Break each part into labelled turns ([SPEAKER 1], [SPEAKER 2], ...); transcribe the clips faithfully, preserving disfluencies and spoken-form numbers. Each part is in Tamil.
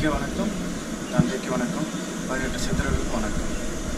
[SPEAKER 1] தாய்க்கு வணக்கம், தந்தைக்கு வணக்கம், பதினெட்டு சித்தர்களுக்கு வணக்கம்.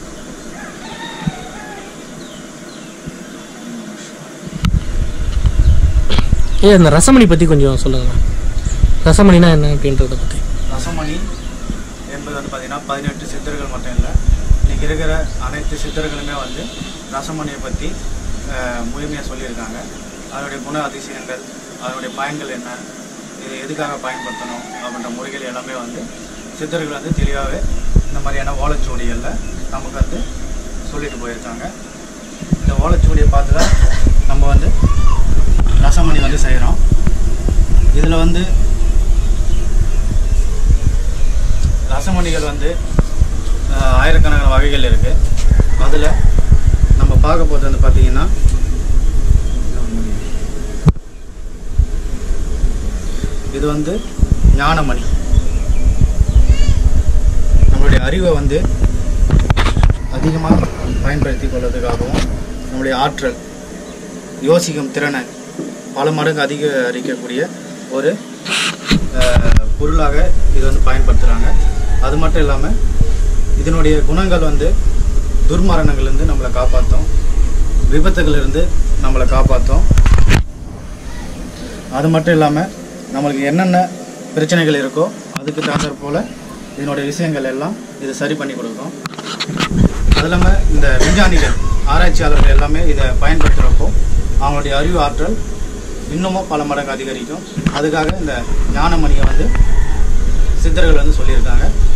[SPEAKER 2] ஏ அந்த ரசமணி பற்றி கொஞ்சம் சொல்லுங்கள். ரசமணினா என்ன அப்படின்றத பற்றி.
[SPEAKER 1] ரசமணி என்பது வந்து பார்த்திங்கன்னா பதினெட்டு சித்தர்கள் மட்டும் இல்லை, இன்றைக்கி இருக்கிற அனைத்து சித்தர்களுமே வந்து ரசமணியை பற்றி முழுமையாக சொல்லியிருக்காங்க. அதனுடைய குண அதிசயங்கள், அதனுடைய பயன்கள் என்ன, இது எதுக்காக பயன்படுத்தணும் அப்படின்ற முறைகள் எல்லாமே வந்து சித்தர்கள் வந்து தெளிவாகவே இந்த மாதிரியான ஓலைச்சுவடிகளில் நமக்கு வந்து சொல்லிட்டு போயிருக்காங்க. இந்த ஓலைச்சுவடியை பார்த்து தான் நம்ம வந்து ரசமணி வந்து செய்கிறோம். இதில் வந்து ரசமணிகள் வந்து ஆயிரக்கணக்கான வகைகள் இருக்குது. அதில் நம்ம பார்க்க போகிறது வந்து பார்த்திங்கன்னா இது வந்து ஞானமணி. நம்மளுடைய அறிவை வந்து அதிகமாக பயன்படுத்தி கொள்வதற்காகவும் நம்முடைய ஆற்றல், யோசிக்கும் திறனை பல மடங்கு அதிகரிக்கக்கூடிய ஒரு பொருளாக இது வந்து பயன்படுத்துகிறாங்க. அது மட்டும் இல்லாமல் இதனுடைய குணங்கள் வந்து துர்மரணங்கள்லேருந்து நம்மளை காப்பாற்றும், விபத்துகளிலிருந்து நம்மளை காப்பாற்றும். அது மட்டும் இல்லாமல் நம்மளுக்கு என்னென்ன பிரச்சனைகள் இருக்கோ அதுக்கு தகுந்த போல் இதனுடைய விஷயங்கள் எல்லாம் இது சரி பண்ணி கொடுக்கும். அது இல்லாமல் இந்த விஞ்ஞானிகள், ஆராய்ச்சியாளர்கள் எல்லாமே இதை பயன்படுத்துகிறப்போ அவங்களுடைய அறிவு ஆற்றல் இன்னமும் பல மடங்கு அதிகரிக்கும். அதுக்காக இந்த ஞானமணியை வந்து சித்தர்கள் வந்து சொல்லியிருக்காங்க.